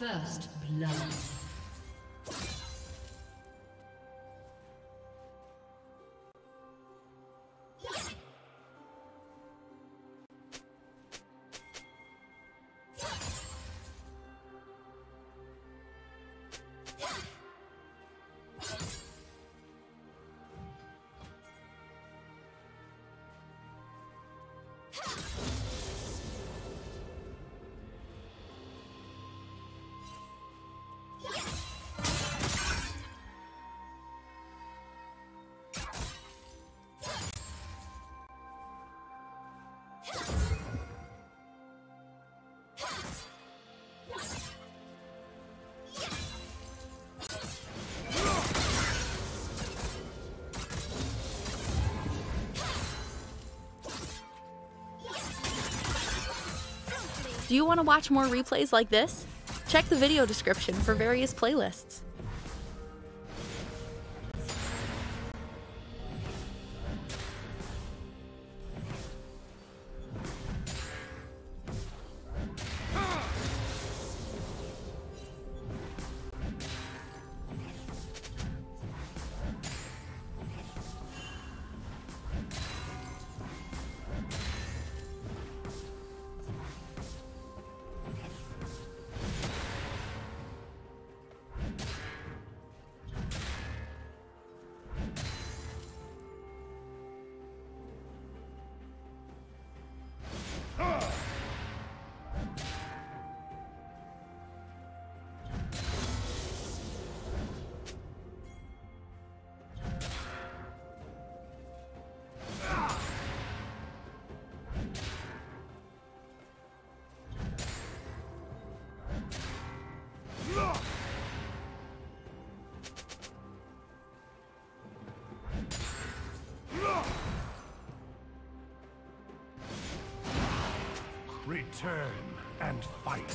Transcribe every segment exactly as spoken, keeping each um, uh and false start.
First blood. Do you want to watch more replays like this? Check the video description for various playlists. Return and fight.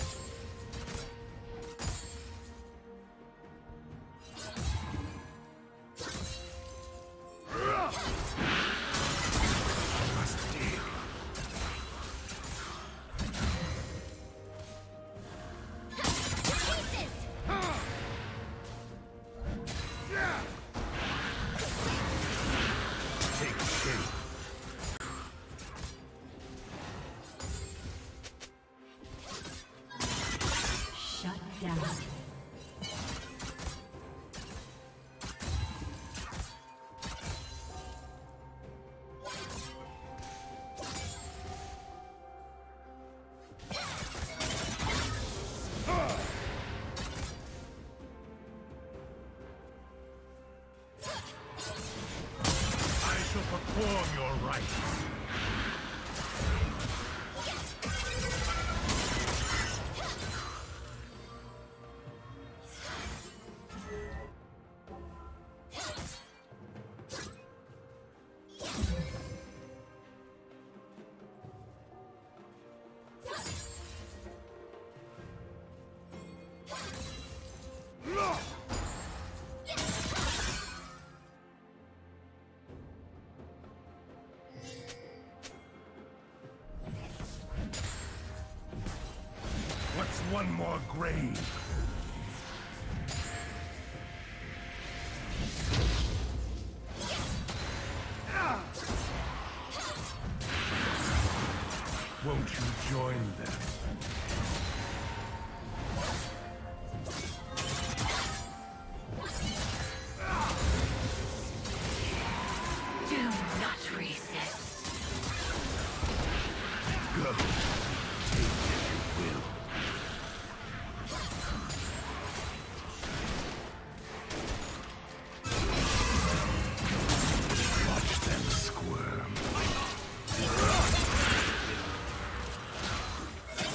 Perform your rites. What's one more grave? Won't you join them? Do not resist. Go. Take as you will. Watch them squirm.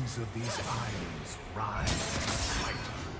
winds of these isles rise and fight.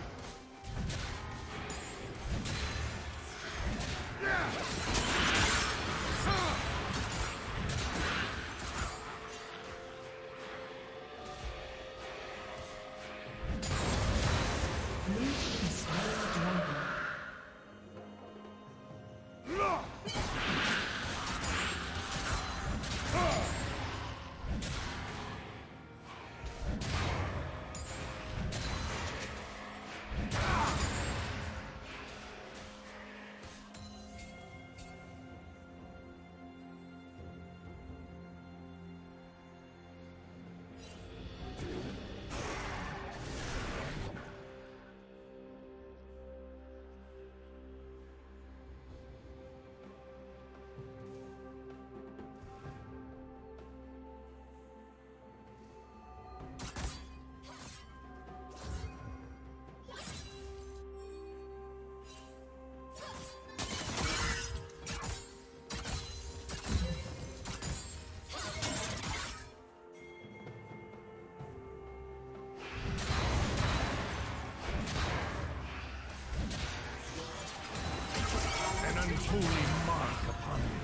Holy mark upon you.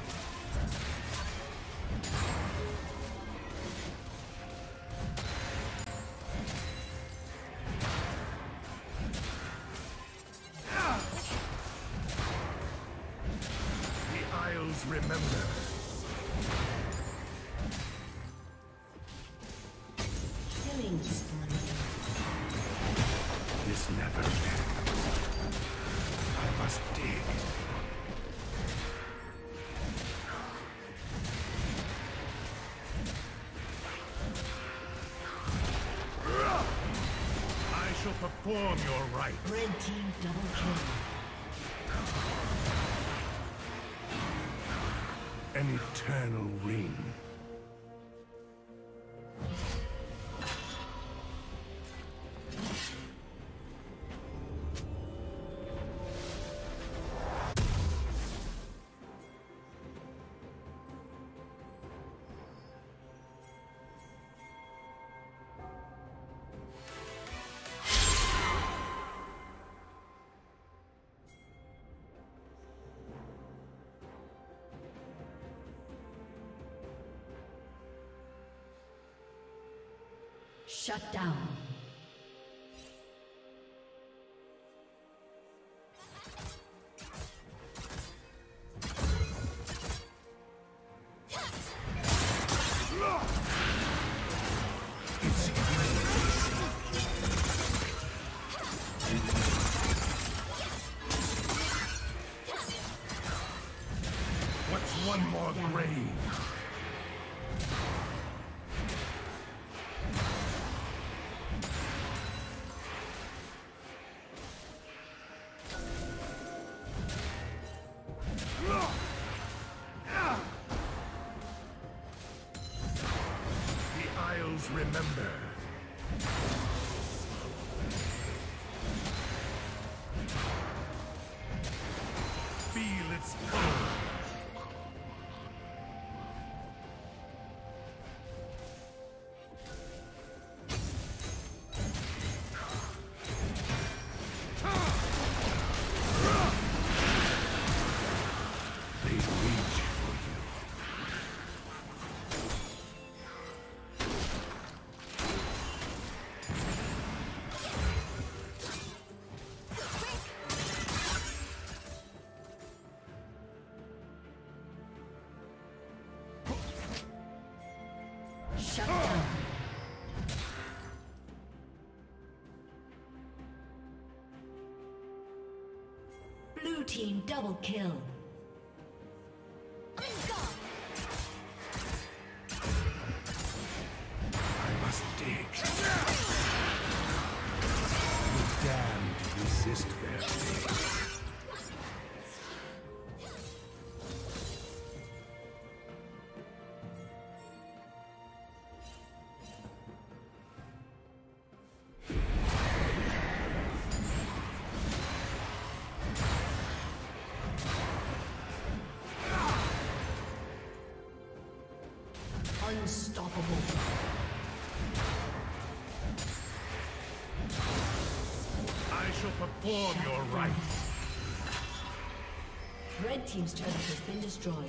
The Isles remember. Killing spree. This never ends. I must dig. Perform your right. Red team double kill. An eternal ring. Shut down. What's one more grave? Remember. Feel its pull. They reach for you. Shut down. Blue team double kill. I must dig. The damned resist their fate. Unstoppable. I shall perform your rites. Red team's turret has been destroyed.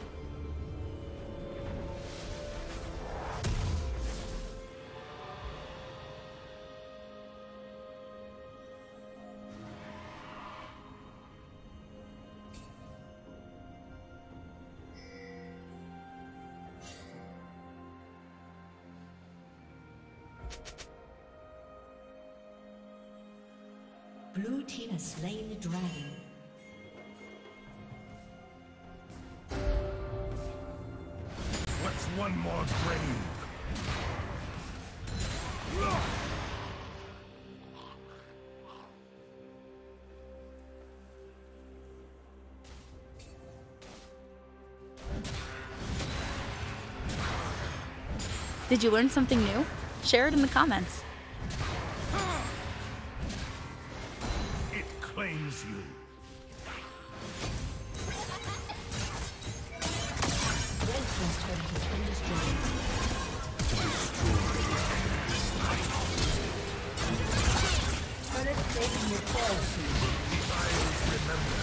Blue team has slain the dragon. What's one more grave? Did you learn something new? Share it in the comments. It claims you. Red team's turret has been destroyed. Turret taking your fall soon. I remember.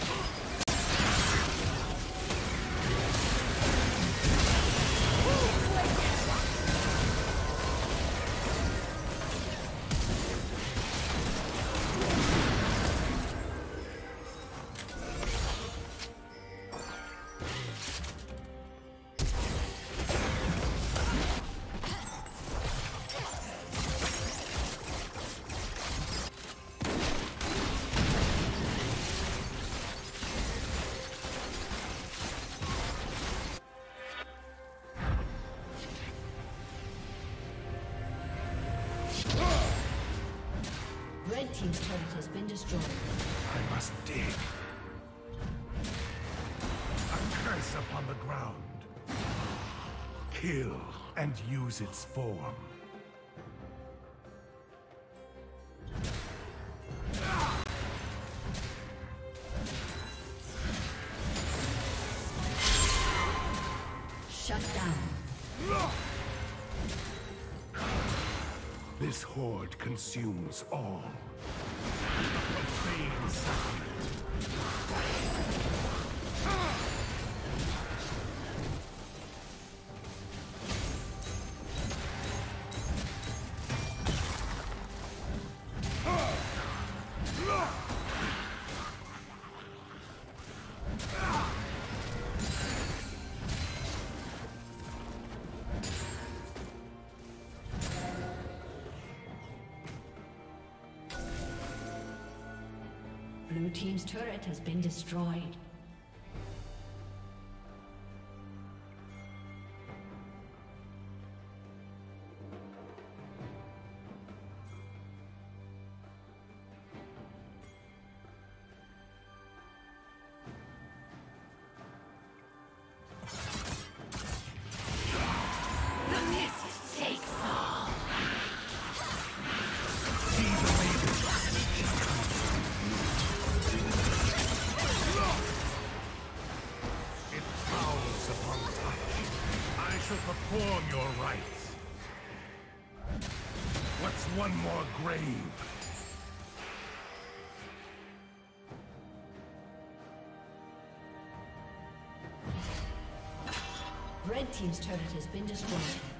Red team's turret has been destroyed. I must dig. A curse upon the ground. Kill and use its form. Shut down. This horde consumes all. Profane sacrament. Blue team's turret has been destroyed. Perform your rites. What's one more grave? Red team's turret has been destroyed.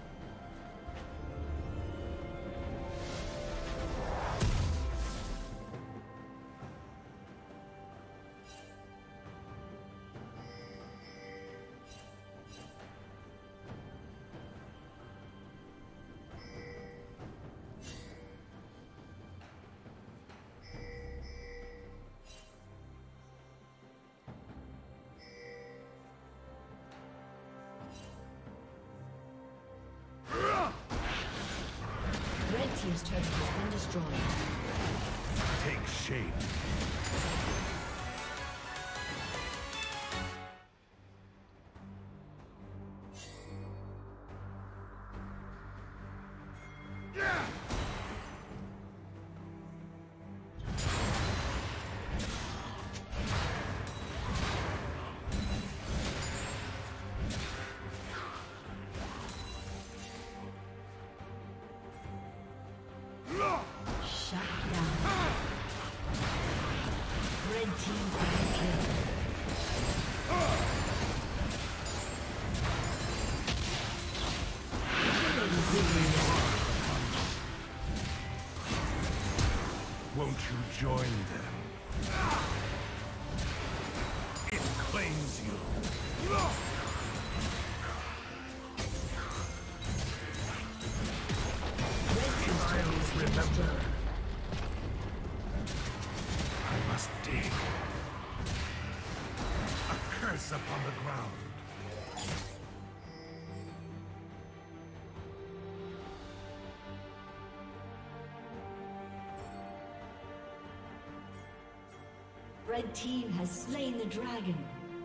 Team's turret has been destroyed. Take shape. Shut down. Won't you join them? It claims you. Trials remember. I must dig. A curse upon the ground. Red team has slain the dragon.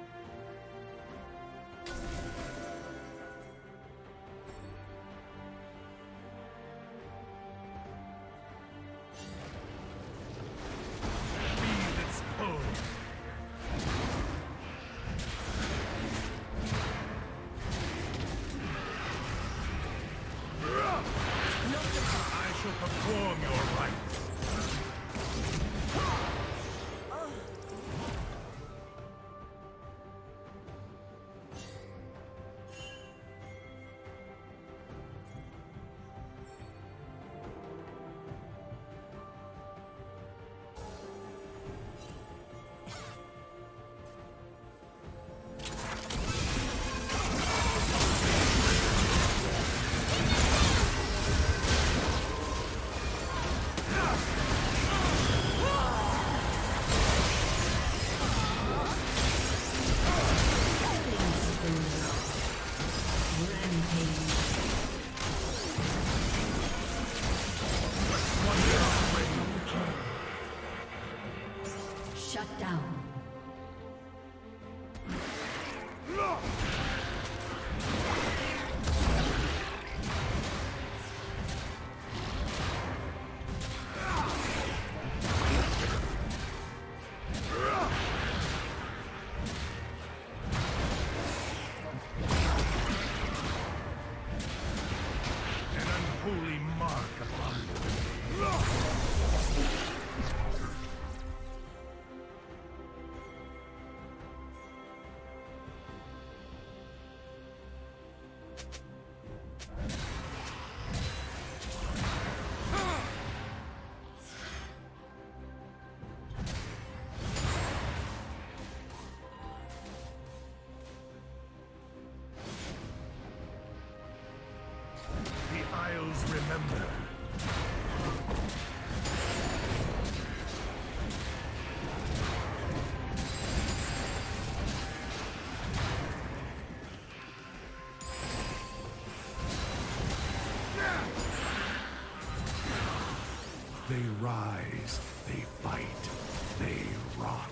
Shut down. An unholy mark upon you. Remember. They rise, they fight, they rot.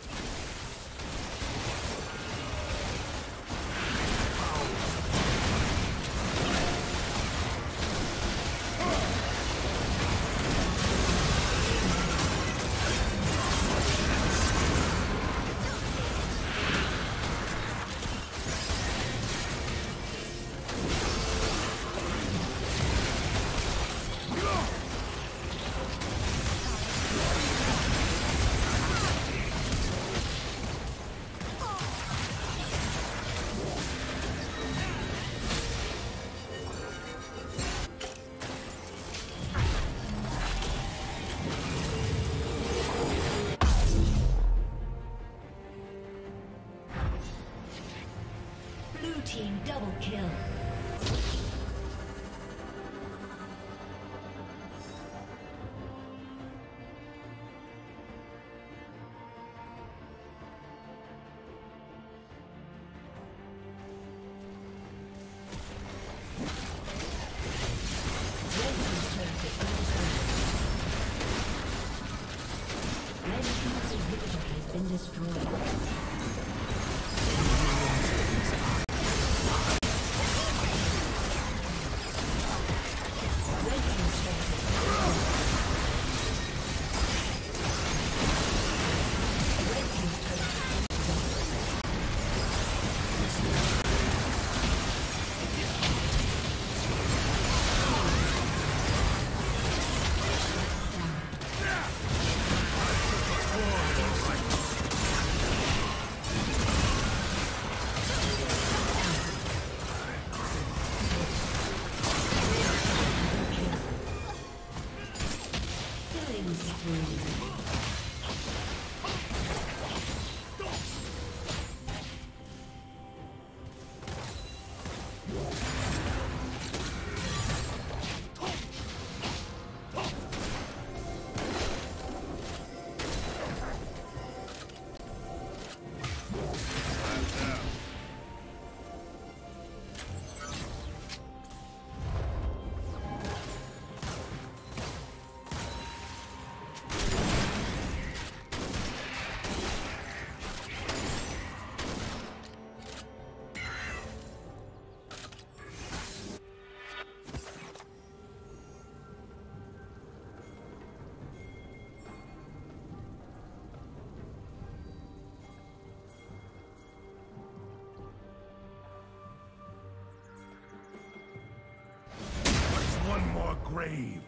One more grave.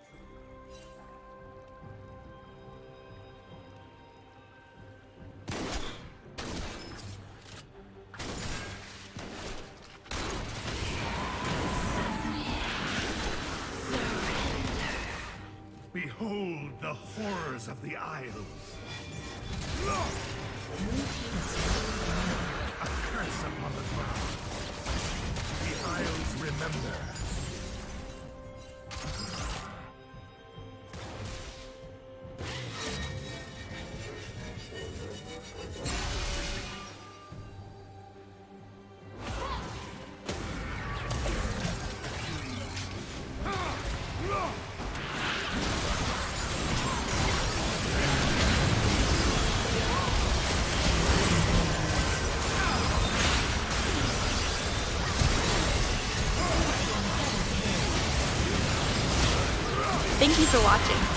Behold the horrors of the Isles. A curse upon the ground. The Isles remember. Thank you for watching.